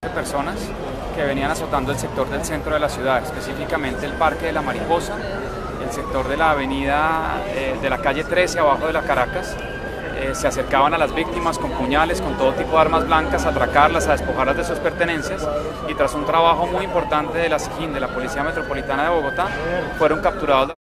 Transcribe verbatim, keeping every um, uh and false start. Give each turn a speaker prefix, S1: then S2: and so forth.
S1: personas que venían azotando el sector del centro de la ciudad, específicamente el Parque de la Mariposa, el sector de la avenida eh, de la calle trece abajo de la Caracas. Eh, se acercaban a las víctimas con puñales, con todo tipo de armas blancas, a atracarlas, a despojarlas de sus pertenencias, y tras un trabajo muy importante de la SIJIN, de la Policía Metropolitana de Bogotá, fueron capturados.